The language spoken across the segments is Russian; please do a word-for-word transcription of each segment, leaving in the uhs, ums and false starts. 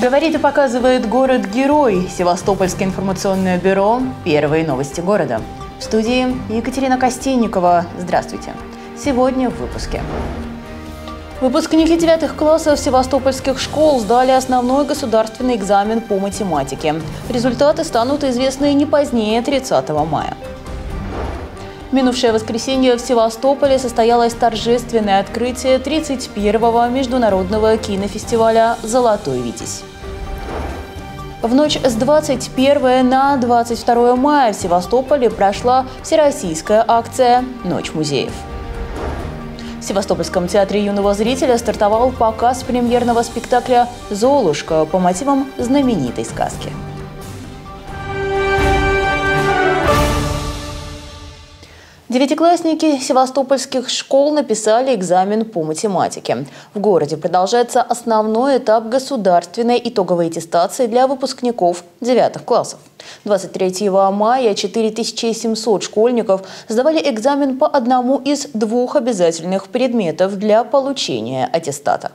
Говорит и показывает город-герой. Севастопольское информационное бюро. Первые новости города. В студии Екатерина Костенникова. Здравствуйте. Сегодня в выпуске. Выпускники девятых классов севастопольских школ сдали основной государственный экзамен по математике. Результаты станут известны не позднее тридцатого мая. В минувшее воскресенье в Севастополе состоялось торжественное открытие тридцать первого международного кинофестиваля «Золотой Витязь». В ночь с двадцать первого на двадцать второе мая в Севастополе прошла всероссийская акция «Ночь музеев». В Севастопольском театре юного зрителя стартовал показ премьерного спектакля «Золушка» по мотивам знаменитой сказки. Девятиклассники севастопольских школ написали экзамен по математике. В городе продолжается основной этап государственной итоговой аттестации для выпускников девятых классов. двадцать третьего мая четыре тысячи семьсот школьников сдавали экзамен по одному из двух обязательных предметов для получения аттестата.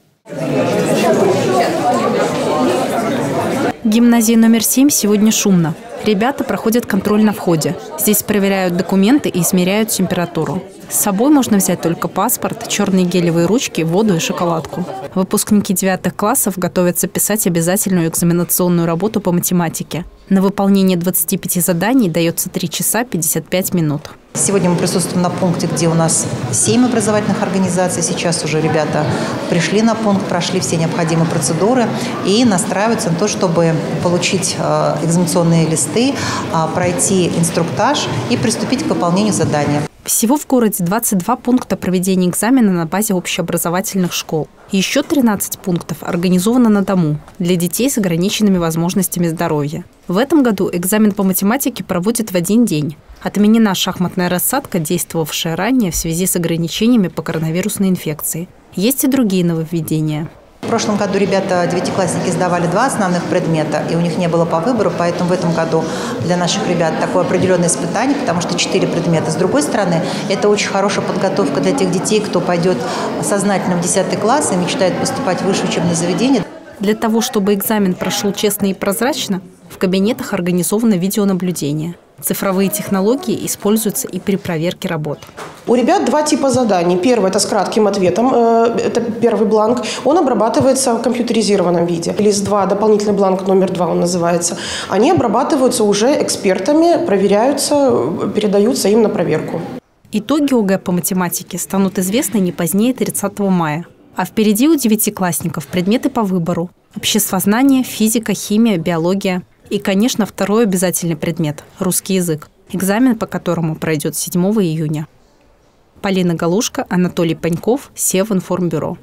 В гимназии номер семь сегодня шумно. Ребята проходят контроль на входе. Здесь проверяют документы и измеряют температуру. С собой можно взять только паспорт, черные гелевые ручки, воду и шоколадку. Выпускники девятых классов готовятся писать обязательную экзаменационную работу по математике. На выполнение двадцати пяти заданий дается три часа пятьдесят пять минут. Сегодня мы присутствуем на пункте, где у нас семь образовательных организаций. Сейчас уже ребята пришли на пункт, прошли все необходимые процедуры и настраиваются на то, чтобы получить экзаменационные листы, пройти инструктаж и приступить к выполнению задания. Всего в городе двадцать два пункта проведения экзамена на базе общеобразовательных школ. Еще тринадцать пунктов организовано на дому для детей с ограниченными возможностями здоровья. В этом году экзамен по математике проводят в один день. Отменена шахматная рассадка, действовавшая ранее в связи с ограничениями по коронавирусной инфекции. Есть и другие нововведения. В прошлом году ребята, девятиклассники, сдавали два основных предмета, и у них не было по выбору, поэтому в этом году для наших ребят такое определенное испытание, потому что четыре предмета. С другой стороны, это очень хорошая подготовка для тех детей, кто пойдет сознательно в десятый класс и мечтает поступать в высшее учебное заведение. Для того, чтобы экзамен прошел честно и прозрачно, в кабинетах организовано видеонаблюдение. Цифровые технологии используются и при проверке работ. У ребят два типа заданий. Первый – это с кратким ответом, это первый бланк. Он обрабатывается в компьютеризированном виде. Лист два, дополнительный бланк номер два он называется. Они обрабатываются уже экспертами, проверяются, передаются им на проверку. Итоги ОГЭ по математике станут известны не позднее тридцатого мая. А впереди у девятиклассников предметы по выбору – обществознание, физика, химия, биология. И, конечно, второй обязательный предмет – русский язык, экзамен по которому пройдет седьмого июня. Полина Галушка, Анатолий Паньков, Севинформбюро.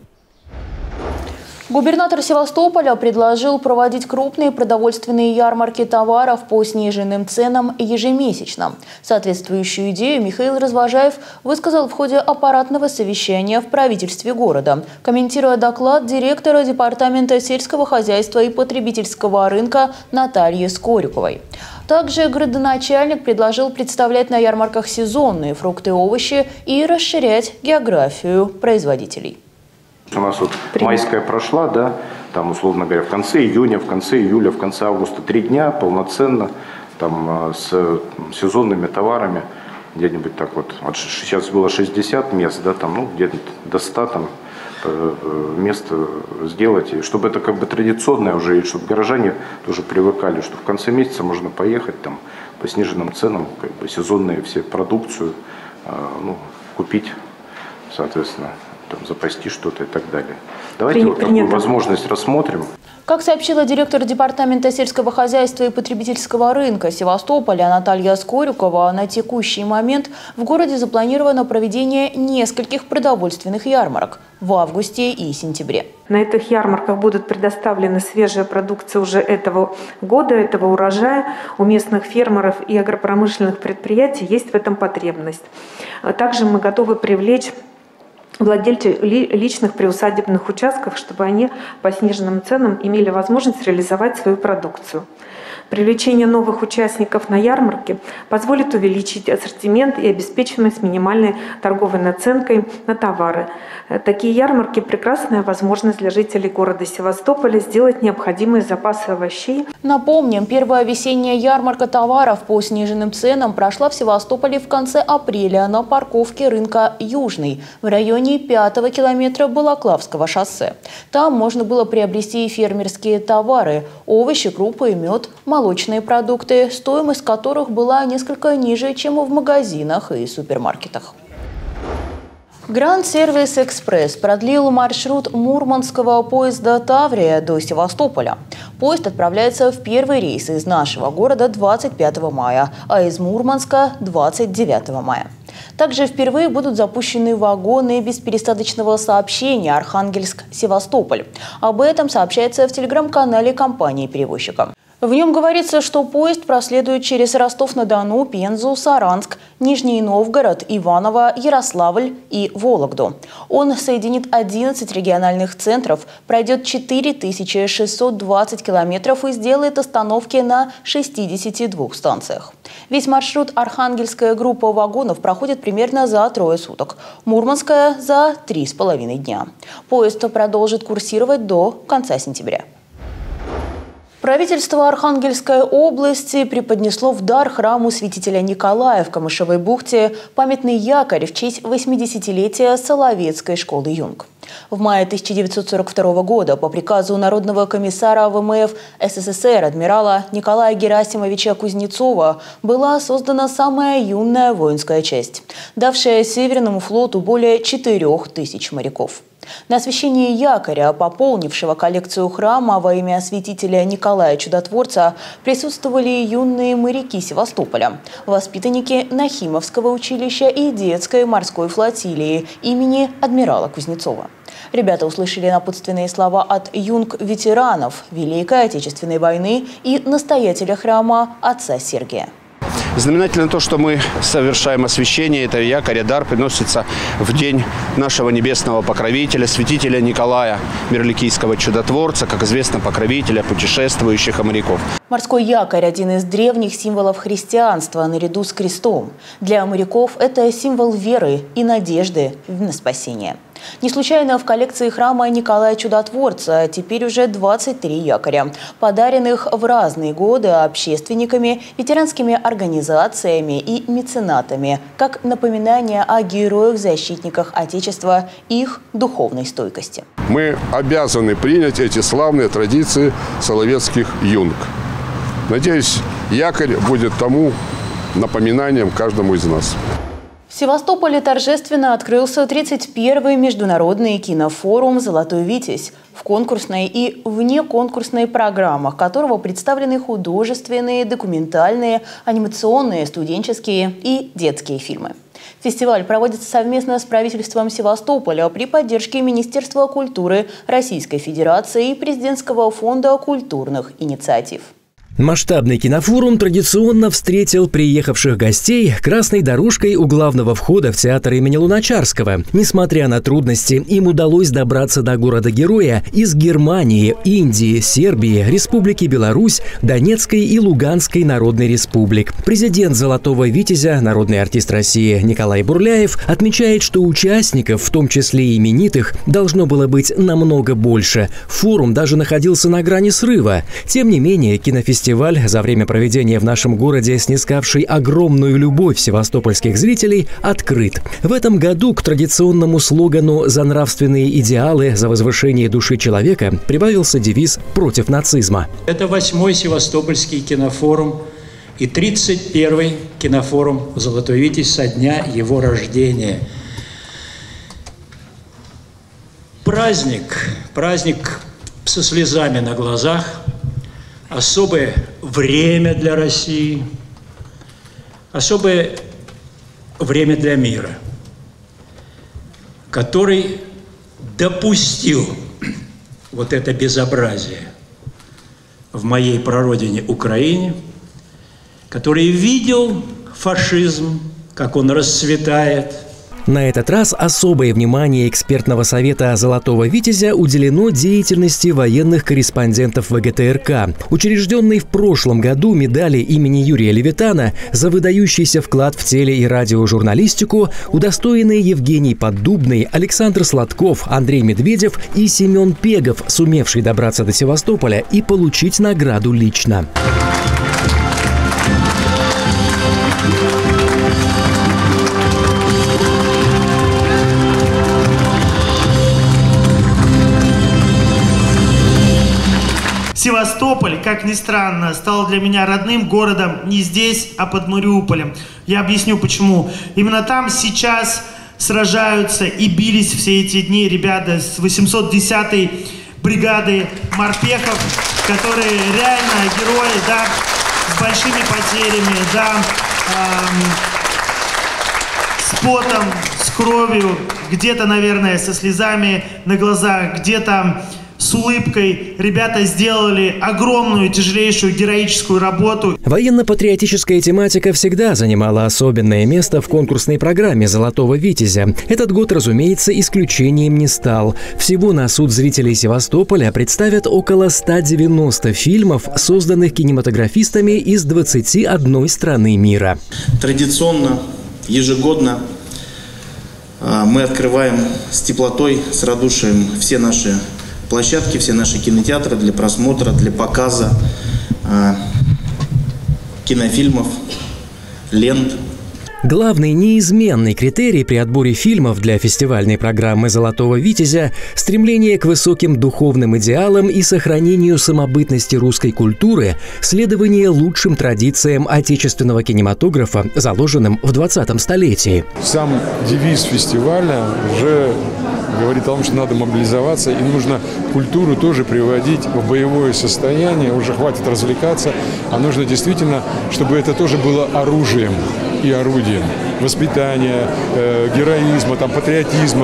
Губернатор Севастополя предложил проводить крупные продовольственные ярмарки товаров по сниженным ценам ежемесячно. Соответствующую идею Михаил Развожаев высказал в ходе аппаратного совещания в правительстве города, комментируя доклад директора Департамента сельского хозяйства и потребительского рынка Натальи Скорюковой. Также градоначальник предложил представлять на ярмарках сезонные фрукты и овощи и расширять географию производителей. У нас вот майская прошла, да, там, условно говоря, в конце июня, в конце июля, в конце августа три дня полноценно, там, с сезонными товарами, где-нибудь так вот, вот, сейчас было шестьдесят мест, да, там, ну, где-то до ста там мест сделать, и чтобы это как бы традиционное уже, и чтобы горожане тоже привыкали, что в конце месяца можно поехать там по сниженным ценам, как бы сезонные все продукцию, ну, купить, соответственно. Там, запасти что-то и так далее. Давайте При, вот такую возможность рассмотрим. Как сообщила директор Департамента сельского хозяйства и потребительского рынка Севастополя Наталья Скорюкова, на текущий момент в городе запланировано проведение нескольких продовольственных ярмарок в августе и сентябре. На этих ярмарках будут предоставлены свежая продукция уже этого года, этого урожая. У местных фермеров и агропромышленных предприятий есть в этом потребность. Также мы готовы привлечь владельцы личных приусадебных участков, чтобы они по сниженным ценам имели возможность реализовать свою продукцию. Привлечение новых участников на ярмарке позволит увеличить ассортимент и обеспеченность минимальной торговой наценкой на товары. Такие ярмарки – прекрасная возможность для жителей города Севастополя сделать необходимые запасы овощей. Напомним, первая весенняя ярмарка товаров по сниженным ценам прошла в Севастополе в конце апреля на парковке рынка «Южный» в районе пятого километра Балаклавского шоссе. Там можно было приобрести фермерские товары – овощи, крупы, мед, молочные продукты, стоимость которых была несколько ниже, чем в магазинах и супермаркетах. Гранд Сервис Экспресс продлил маршрут мурманского поезда «Таврия» до Севастополя. Поезд отправляется в первый рейс из нашего города двадцать пятого мая, а из Мурманска – двадцать девятого мая. Также впервые будут запущены вагоны беспересадочного сообщения Архангельск-Севастополь. Об этом сообщается в телеграм-канале компании-перевозчика. В нем говорится, что поезд проследует через Ростов-на-Дону, Пензу, Саранск, Нижний Новгород, Иваново, Ярославль и Вологду. Он соединит одиннадцать региональных центров, пройдет четыре тысячи шестьсот двадцать километров и сделает остановки на шестидесяти двух станциях. Весь маршрут архангельская группа вагонов проходит примерно за трое суток, мурманская – за три с половиной дня. Поезд продолжит курсировать до конца сентября. Правительство Архангельской области преподнесло в дар храму святителя Николая в Камышевой бухте памятный якорь в честь восьмидесятилетия Соловецкой школы юнг. В мае тысяча девятьсот сорок второго года по приказу Народного комиссара ВМФ СССР адмирала Николая Герасимовича Кузнецова была создана самая юная воинская часть, давшая Северному флоту более четырёх тысяч моряков. На освящении якоря, пополнившего коллекцию храма во имя святителя Николая Чудотворца, присутствовали юные моряки Севастополя, воспитанники Нахимовского училища и детской морской флотилии имени адмирала Кузнецова. Ребята услышали напутственные слова от юнг-ветеранов Великой Отечественной войны и настоятеля храма отца Сергия. Знаменательно то, что мы совершаем освящение. Это якорь, дар приносится в день нашего небесного покровителя, святителя Николая, мирликийского чудотворца, как известно, покровителя путешествующих и моряков. Морской якорь – один из древних символов христианства наряду с крестом. Для моряков это символ веры и надежды на спасение. Не случайно в коллекции храма Николая Чудотворца теперь уже двадцать три якоря, подаренных в разные годы общественниками, ветеранскими организациями и меценатами, как напоминание о героях-защитниках Отечества и их духовной стойкости. Мы обязаны принять эти славные традиции соловецких юнг. Надеюсь, якорь будет тому напоминанием каждому из нас. В Севастополе торжественно открылся тридцать первый международный кинофорум «Золотой Витязь», в конкурсной и внеконкурсной программах которого представлены художественные, документальные, анимационные, студенческие и детские фильмы. Фестиваль проводится совместно с правительством Севастополя при поддержке Министерства культуры Российской Федерации и Президентского фонда культурных инициатив. Масштабный кинофорум традиционно встретил приехавших гостей красной дорожкой у главного входа в театр имени Луначарского. Несмотря на трудности, им удалось добраться до города-героя из Германии, Индии, Сербии, Республики Беларусь, Донецкой и Луганской народной республик. Президент «Золотого Витязя», народный артист России Николай Бурляев, отмечает, что участников, в том числе именитых, должно было быть намного больше. Форум даже находился на грани срыва. Тем не менее, кинофестиваль Фестиваль, за время проведения в нашем городе снискавший огромную любовь севастопольских зрителей, открыт. В этом году к традиционному слогану «За нравственные идеалы, за возвышение души человека» прибавился девиз «Против нацизма». Это восьмой Севастопольский кинофорум и тридцать первый кинофорум «Золотой Витязь» со дня его рождения. Праздник, праздник со слезами на глазах, особое время для России, особое время для мира, который допустил вот это безобразие в моей прародине Украине, который видел фашизм, как он расцветает. На этот раз особое внимание экспертного совета «Золотого Витязя» уделено деятельности военных корреспондентов вэ гэ тэ эр ка. Учрежденной в прошлом году медали имени Юрия Левитана за выдающийся вклад в теле- и радиожурналистику удостоены Евгений Поддубный, Александр Сладков, Андрей Медведев и Семен Пегов, сумевший добраться до Севастополя и получить награду лично. Севастополь, как ни странно, стал для меня родным городом не здесь, а под Мариуполем. Я объясню почему. Именно там сейчас сражаются и бились все эти дни ребята с восемьсот десятой бригады морпехов, которые реально герои, да, с большими потерями, да, эм, с потом, с кровью, где-то, наверное, со слезами на глазах, где-то с улыбкой. Ребята сделали огромную, тяжелейшую, героическую работу. Военно-патриотическая тематика всегда занимала особенное место в конкурсной программе «Золотого Витязя». Этот год, разумеется, исключением не стал. Всего на суд зрителей Севастополя представят около ста девяноста фильмов, созданных кинематографистами из двадцати одной страны мира. Традиционно, ежегодно мы открываем с теплотой, с радушием все наши площадки, все наши кинотеатры для просмотра, для показа э, кинофильмов, лент. Главный неизменный критерий при отборе фильмов для фестивальной программы «Золотого Витязя» – стремление к высоким духовным идеалам и сохранению самобытности русской культуры, следование лучшим традициям отечественного кинематографа, заложенным в двадцатом столетии. Сам девиз фестиваля уже говорит о том, что надо мобилизоваться и нужно культуру тоже приводить в боевое состояние. Уже хватит развлекаться, а нужно действительно, чтобы это тоже было оружием и орудием воспитания, э, героизма, там, патриотизма,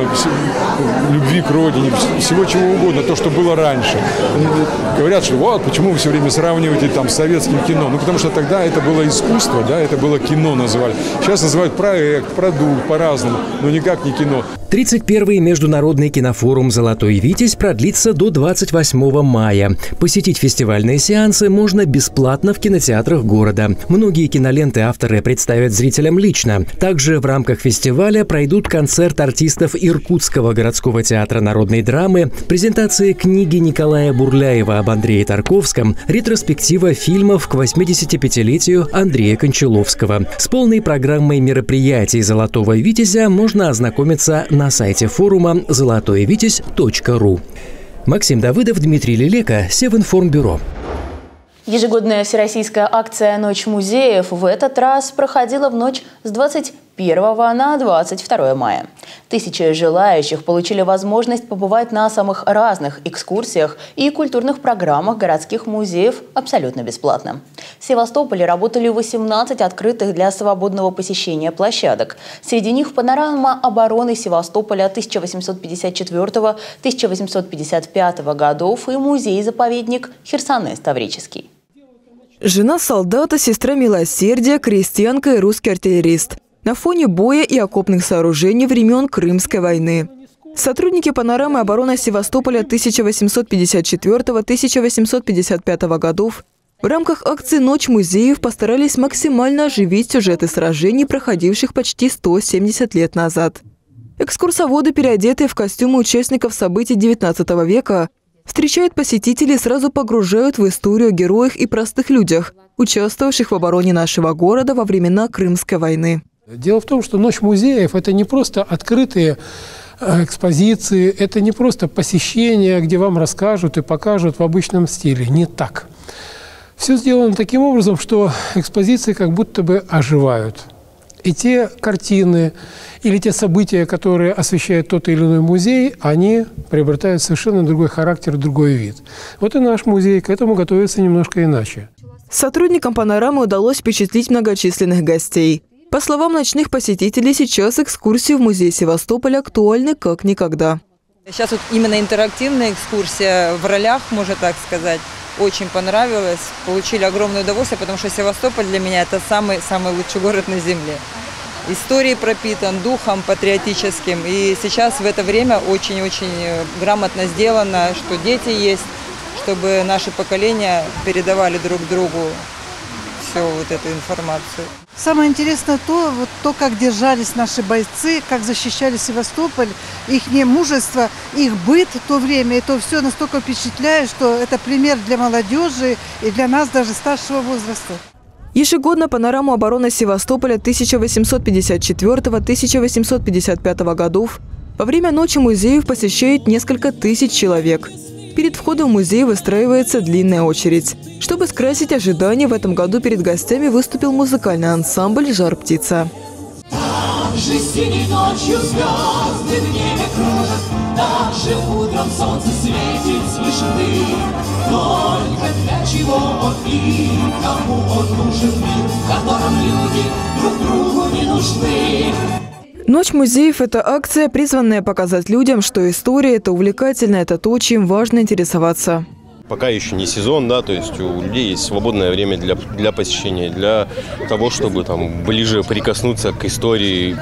любви к родине, всего чего угодно, то, что было раньше. Они говорят, что вот, почему вы все время сравниваете там с советским кино? Ну, потому что тогда это было искусство, да, это было кино называли. Сейчас называют проект, продукт, по-разному, но никак не кино. тридцать первый международный кинофорум «Золотой Витязь» продлится до двадцать восьмого мая. Посетить фестивальные сеансы можно бесплатно в кинотеатрах города. Многие киноленты авторы представят зрителям лично. Также в рамках фестиваля пройдут концерт артистов Иркутского городского театра народной драмы, презентация книги Николая Бурляева об Андрее Тарковском, ретроспектива фильмов к восьмидесятипятилетию Андрея Кончаловского. С полной программой мероприятий «Золотого Витязя» можно ознакомиться на сайте форума золотой витязь точка ру. Максим Давыдов, Дмитрий Лелека, Севинформбюро. Ежегодная всероссийская акция «Ночь музеев» в этот раз проходила в ночь с двадцать первого на двадцать второе мая. Тысячи желающих получили возможность побывать на самых разных экскурсиях и культурных программах городских музеев абсолютно бесплатно. В Севастополе работали восемнадцать открытых для свободного посещения площадок. Среди них панорама обороны Севастополя тысяча восемьсот пятьдесят четвёртого — тысяча восемьсот пятьдесят пятого годов и музей-заповедник Херсонес Таврический. Жена солдата, сестра милосердия, крестьянка и русский артиллерист. На фоне боя и окопных сооружений времен Крымской войны. Сотрудники панорамы обороны Севастополя тысяча восемьсот пятьдесят четвёртого — тысяча восемьсот пятьдесят пятого годов в рамках акции «Ночь музеев» постарались максимально оживить сюжеты сражений, проходивших почти сто семьдесят лет назад. Экскурсоводы, переодетые в костюмы участников событий девятнадцатого века, встречают посетителей и сразу погружают в историю о героях и простых людях, участвовавших в обороне нашего города во времена Крымской войны. Дело в том, что «Ночь музеев» – это не просто открытые экспозиции, это не просто посещение, где вам расскажут и покажут в обычном стиле. Не так. Все сделано таким образом, что экспозиции как будто бы оживают. И те картины или те события, которые освещает тот или иной музей, они приобретают совершенно другой характер, другой вид. Вот и наш музей к этому готовится немножко иначе. Сотрудникам панорамы удалось впечатлить многочисленных гостей. По словам ночных посетителей, сейчас экскурсии в музее Севастополя актуальны как никогда. Сейчас вот именно интерактивная экскурсия в ролях, можно так сказать, очень понравилась. Получили огромное удовольствие, потому что Севастополь для меня – это самый-самый лучший город на земле. историей пропитан, духом патриотическим. И сейчас в это время очень-очень грамотно сделано, что дети есть, чтобы наши поколения передавали друг другу всю вот эту информацию. Самое интересное то, вот то, как держались наши бойцы, как защищали Севастополь, их мужество, их быт в то время. Это все настолько впечатляет, что это пример для молодежи и для нас даже старшего возраста. Ежегодно панораму обороны Севастополя тысяча восемьсот пятьдесят четвёртого — тысяча восемьсот пятьдесят пятого годов во время Ночи музеев посещает несколько тысяч человек. Перед входом в музей выстраивается длинная очередь. Чтобы скрасить ожидания, в этом году перед гостями выступил музыкальный ансамбль «Жар-птица». Также синей ночью звезды в небе кружат, также утром солнце светит с вышины. Только для чего он и кому он нужен мир, в котором люди друг другу не нужны. Ночь музеев – это акция, призванная показать людям, что история – это увлекательно, это то, чем важно интересоваться. Пока еще не сезон, да, то есть у людей есть свободное время для, для посещения, для того, чтобы там ближе прикоснуться к истории,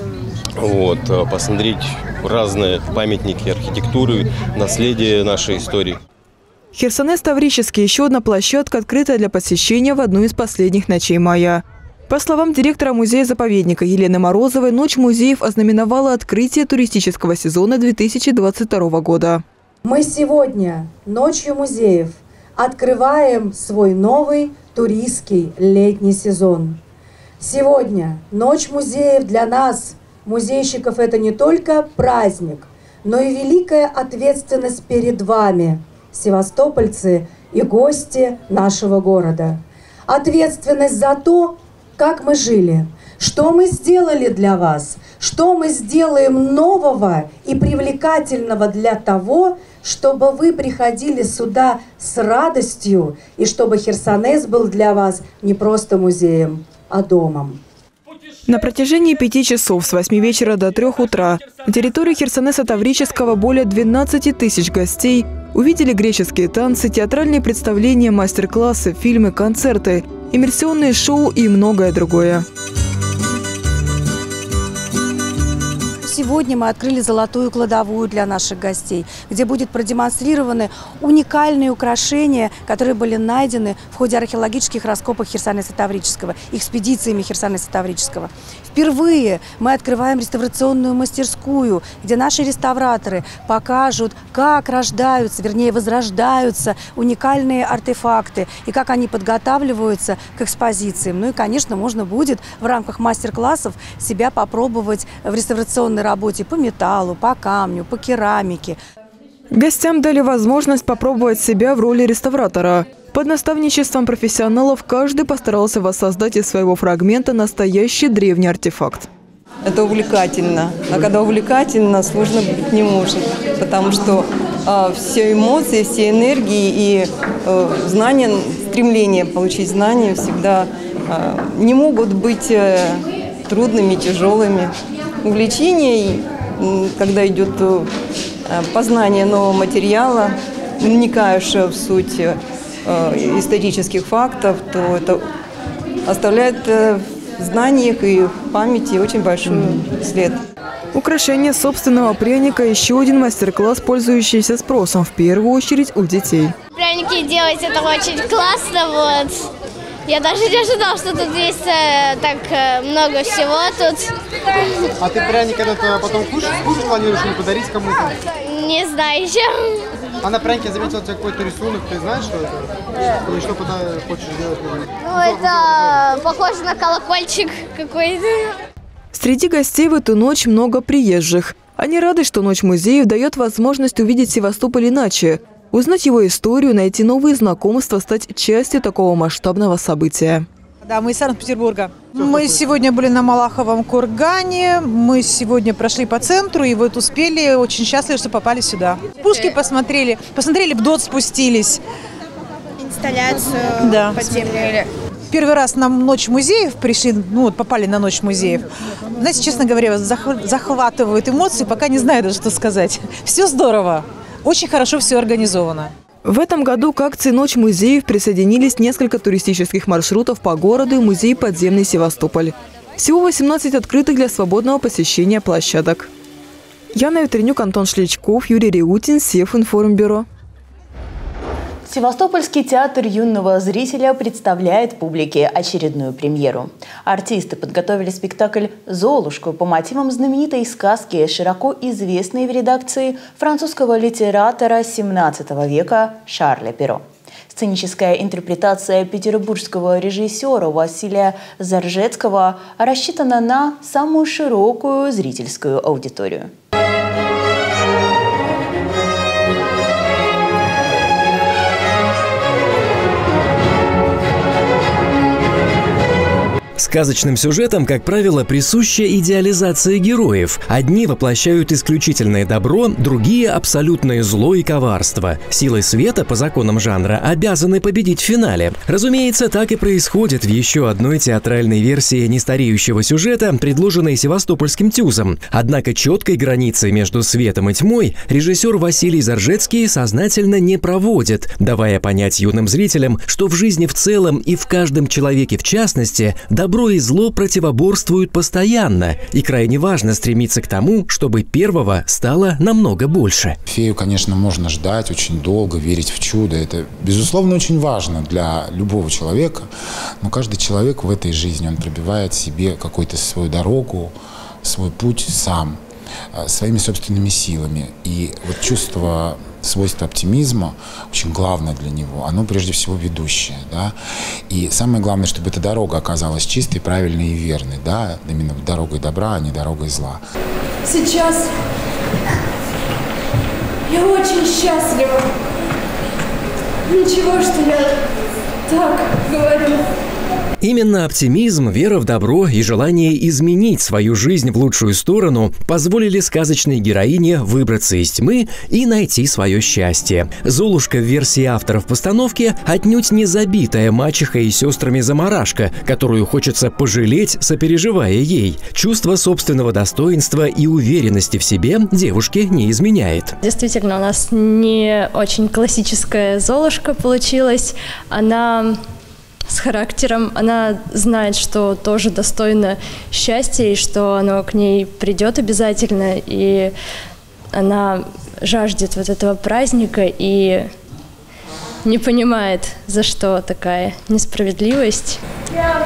вот, посмотреть разные памятники архитектуры, наследие нашей истории. Херсонес Таврический – еще одна площадка, открытая для посещения в одну из последних ночей мая. По словам директора музея-заповедника Елены Морозовой, Ночь музеев ознаменовала открытие туристического сезона две тысячи двадцать второго года. Мы сегодня, Ночью музеев, открываем свой новый туристский летний сезон. Сегодня Ночь музеев для нас, музейщиков, это не только праздник, но и великая ответственность перед вами, севастопольцы и гости нашего города. Ответственность за то, как мы жили, что мы сделали для вас, что мы сделаем нового и привлекательного для того, чтобы вы приходили сюда с радостью и чтобы Херсонес был для вас не просто музеем, а домом. На протяжении пяти часов с восьми вечера до трех утра на территории Херсонеса Таврического более двенадцати тысяч гостей увидели греческие танцы, театральные представления, мастер-классы, фильмы, концерты, иммерсионные шоу и многое другое. Сегодня мы открыли золотую кладовую для наших гостей, где будут продемонстрированы уникальные украшения, которые были найдены в ходе археологических раскопок Херсонеса Таврического, экспедициями Херсонеса Таврического. Впервые мы открываем реставрационную мастерскую, где наши реставраторы покажут, как рождаются, вернее, возрождаются уникальные артефакты и как они подготавливаются к экспозициям. Ну и, конечно, можно будет в рамках мастер-классов себя попробовать в реставрационной работе по металлу, по камню, по керамике. Гостям дали возможность попробовать себя в роли реставратора. Под наставничеством профессионалов каждый постарался воссоздать из своего фрагмента настоящий древний артефакт. Это увлекательно. А когда увлекательно, сложно быть не может. Потому что э, все эмоции, все энергии и э, знания, стремление получить знания всегда э, не могут быть э, трудными, тяжелыми. Увлечение, когда идет э, познание нового материала, вникаешь в суть э, исторических фактов, то это оставляет э, в знаниях и в памяти очень большой след. Украшение собственного пряника – еще один мастер-класс, пользующийся спросом, в первую очередь у детей. Пряники делать – это очень классно, вот. Я даже не ожидала, что тут есть э, так э, много всего тут. А ты пряник этот потом кушать, кушать планируешь или подарить кому-то? Не знаю еще. А на прянике я заметила у тебя какой-то рисунок, ты знаешь, что это? Или что хочешь сделать? Ну, это похоже на колокольчик какой-то. Среди гостей в эту ночь много приезжих. Они рады, что Ночь музеев дает возможность увидеть Севастополь иначе, узнать его историю, найти новые знакомства, стать частью такого масштабного события. Да, мы из Санкт-Петербурга. Мы сегодня были на Малаховом кургане, мы сегодня прошли по центру и вот успели, очень счастливы, что попали сюда. Пушки посмотрели, посмотрели, в ДОТ спустились. Инсталляцию да. подземную. Первый раз на Ночь музеев пришли, ну вот попали на Ночь музеев. Знаете, честно говоря, захватывают эмоции, пока не знаю даже, что сказать. Все здорово, очень хорошо все организовано. В этом году к акции «Ночь музеев» присоединились несколько туристических маршрутов по городу и музей «Подземный Севастополь». Всего восемнадцать открытых для свободного посещения площадок. Яна Ветренюк, Антон Шличков, Юрий Реутин, Севинформбюро. Севастопольский театр юного зрителя представляет публике очередную премьеру. Артисты подготовили спектакль «Золушку» по мотивам знаменитой сказки, широко известной в редакции французского литератора семнадцатого века Шарля Перро. Сценическая интерпретация петербургского режиссера Василия Заржецкого рассчитана на самую широкую зрительскую аудиторию. Сказочным сюжетам, как правило, присуща идеализация героев. Одни воплощают исключительное добро, другие – абсолютное зло и коварство. Силы света, по законам жанра, обязаны победить в финале. Разумеется, так и происходит в еще одной театральной версии нестареющего сюжета, предложенной Севастопольским ТЮЗом. Однако четкой границы между светом и тьмой режиссер Василий Заржецкий сознательно не проводит, давая понять юным зрителям, что в жизни в целом и в каждом человеке в частности добро и зло противоборствуют постоянно, и крайне важно стремиться к тому, чтобы первого стало намного больше. Фею, конечно, можно ждать очень долго, верить в чудо. Это, безусловно, очень важно для любого человека, но каждый человек в этой жизни, он пробивает себе какую-то свою дорогу, свой путь сам, своими собственными силами. И вот чувство, свойство оптимизма очень главное для него. Оно прежде всего ведущее. Да? И самое главное, чтобы эта дорога оказалась чистой, правильной и верной. Да? Именно дорогой добра, а не дорогой зла. Сейчас я очень счастлива. Ничего, что я так говорю. Именно оптимизм, вера в добро и желание изменить свою жизнь в лучшую сторону позволили сказочной героине выбраться из тьмы и найти свое счастье. Золушка в версии авторов постановки отнюдь не забитая мачехой и сестрами заморашка, которую хочется пожалеть, сопереживая ей. Чувство собственного достоинства и уверенности в себе девушке не изменяет. Действительно, у нас не очень классическая Золушка получилась. Она с характером, она знает, что тоже достойна счастья и что оно к ней придет обязательно, и она жаждет вот этого праздника и не понимает, за что такая несправедливость. Я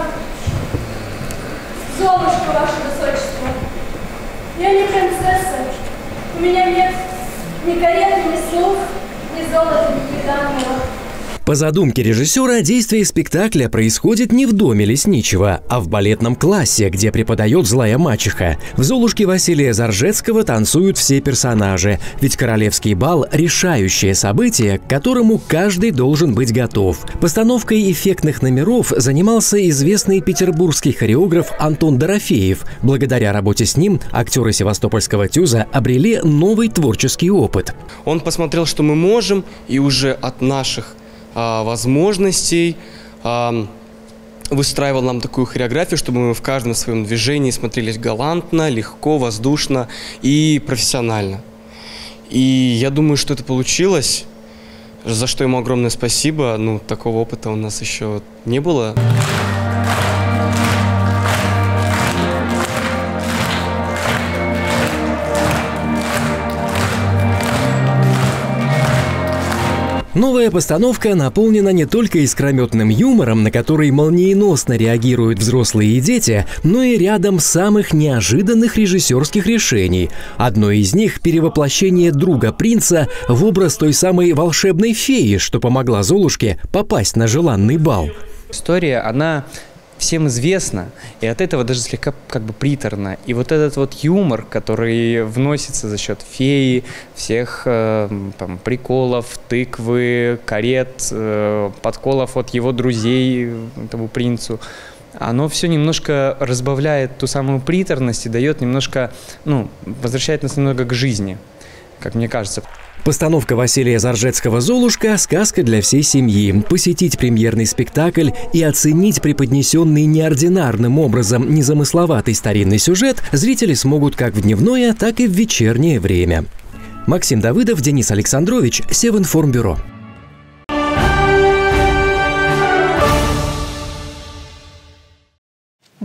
Золушка, ваше высочество. Я не принцесса. У меня нет ни кареты, ни слуг, ни золота, ни приданого. По задумке режиссера, действие спектакля происходит не в доме лесничего, а в балетном классе, где преподает злая мачеха. В «Золушке» Василия Заржецкого танцуют все персонажи, ведь королевский бал – решающее событие, к которому каждый должен быть готов. Постановкой эффектных номеров занимался известный петербургский хореограф Антон Дорофеев. Благодаря работе с ним актеры Севастопольского ТЮЗа обрели новый творческий опыт. Он посмотрел, что мы можем, и уже от наших возможностей выстраивал нам такую хореографию, чтобы мы в каждом своем движении смотрелись галантно, легко, воздушно и профессионально. И я думаю, что это получилось, за что ему огромное спасибо. Ну, такого опыта у нас еще не было. Новая постановка наполнена не только искрометным юмором, на который молниеносно реагируют взрослые и дети, но и рядом самых неожиданных режиссерских решений. Одно из них – перевоплощение друга принца в образ той самой волшебной феи, что помогла Золушке попасть на желанный бал. История, она всем известна, и от этого даже слегка как бы приторно. И вот этот вот юмор, который вносится за счет феи, всех э, там, приколов, тыквы, карет, э, подколов от его друзей, этому принцу, оно все немножко разбавляет ту самую приторность и дает немножко, ну, возвращает нас немного к жизни, как мне кажется. Постановка Василия Заржецкого «Золушка» – сказка для всей семьи. Посетить премьерный спектакль и оценить преподнесенный неординарным образом незамысловатый старинный сюжет зрители смогут как в дневное, так и в вечернее время. Максим Давыдов, Денис Александрович, Севинформбюро.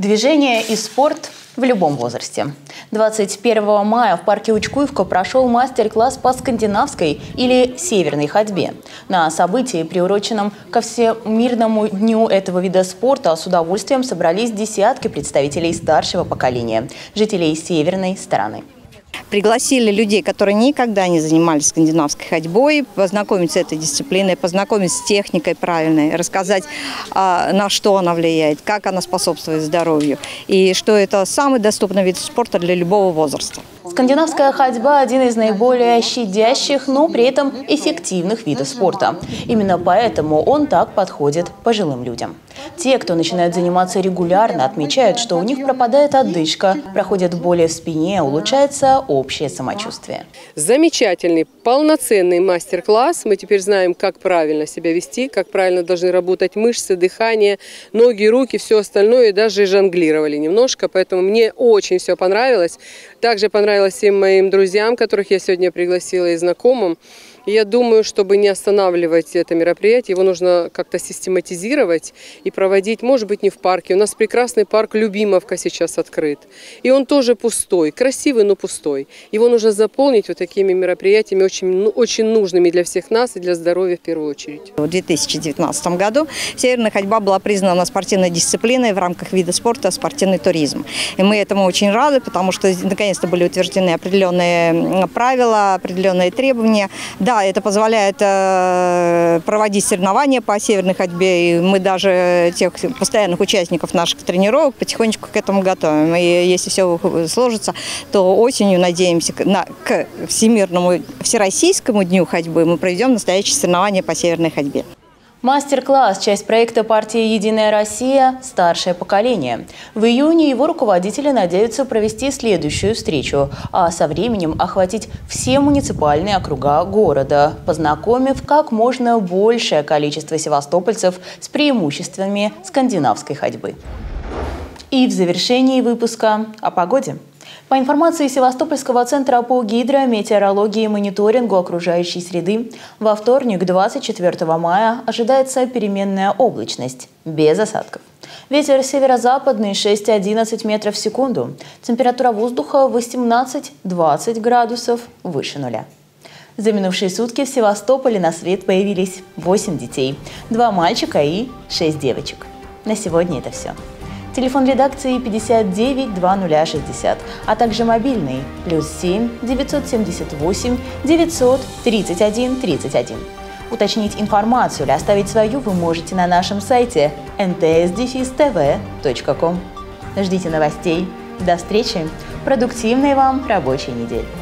Движение и спорт в любом возрасте. двадцать первого мая в парке Учкуевка прошел мастер-класс по скандинавской или северной ходьбе. На событии, приуроченном ко Всемирному дню этого вида спорта, с удовольствием собрались десятки представителей старшего поколения, жителей северной стороны. Пригласили людей, которые никогда не занимались скандинавской ходьбой, познакомиться с этой дисциплиной, познакомиться с техникой правильной, рассказать, на что она влияет, как она способствует здоровью и что это самый доступный вид спорта для любого возраста. Скандинавская ходьба – один из наиболее щадящих, но при этом эффективных видов спорта. Именно поэтому он так подходит пожилым людям. Те, кто начинает заниматься регулярно, отмечают, что у них пропадает одышка, проходят боли в спине, улучшается общее самочувствие. Замечательный, полноценный мастер-класс. Мы теперь знаем, как правильно себя вести, как правильно должны работать мышцы, дыхание, ноги, руки, все остальное. И даже жонглировали немножко, поэтому мне очень все понравилось. Также понравилось всем моим друзьям, которых я сегодня пригласила, и знакомым. И я думаю, чтобы не останавливать это мероприятие, его нужно как-то систематизировать и проводить, может быть, не в парке. У нас прекрасный парк Любимовка сейчас открыт. И он тоже пустой, красивый, но пустой. Его нужно заполнить вот такими мероприятиями, очень, ну, очень нужными для всех нас и для здоровья в первую очередь. В две тысячи девятнадцатом году северная ходьба была признана спортивной дисциплиной в рамках вида спорта спортивный туризм. И мы этому очень рады, потому что наконец-то были утверждены определенные правила, определенные требования. Да, это позволяет э, проводить соревнования по северной ходьбе, и мы даже тех постоянных участников наших тренировок потихонечку к этому готовим. И если все сложится, то осенью, надеемся, на, к Всемирному Всероссийскому дню ходьбы мы проведем настоящие соревнования по северной ходьбе. Мастер-класс – часть проекта партии «Единая Россия. Старшее поколение». В июне его руководители надеются провести следующую встречу, а со временем охватить все муниципальные округа города, познакомив как можно большее количество севастопольцев с преимуществами скандинавской ходьбы. И в завершении выпуска о погоде. По информации Севастопольского центра по гидрометеорологии и мониторингу окружающей среды, во вторник, двадцать четвёртого мая, ожидается переменная облачность, без осадков. Ветер северо-западный шесть-одиннадцать метров в секунду. Температура воздуха восемнадцать-двадцать градусов выше нуля. За минувшие сутки в Севастополе на свет появились восемь детей, два мальчика и шесть девочек. На сегодня это все. Телефон редакции пятьдесят девять двадцать шестьдесят, а также мобильный плюс семь девятьсот семьдесят восемь девятьсот тридцать один тридцать один. Уточнить информацию или оставить свою вы можете на нашем сайте эн тэ эс дефис тэ вэ точка ком. Ждите новостей. До встречи. Продуктивной вам рабочей недели.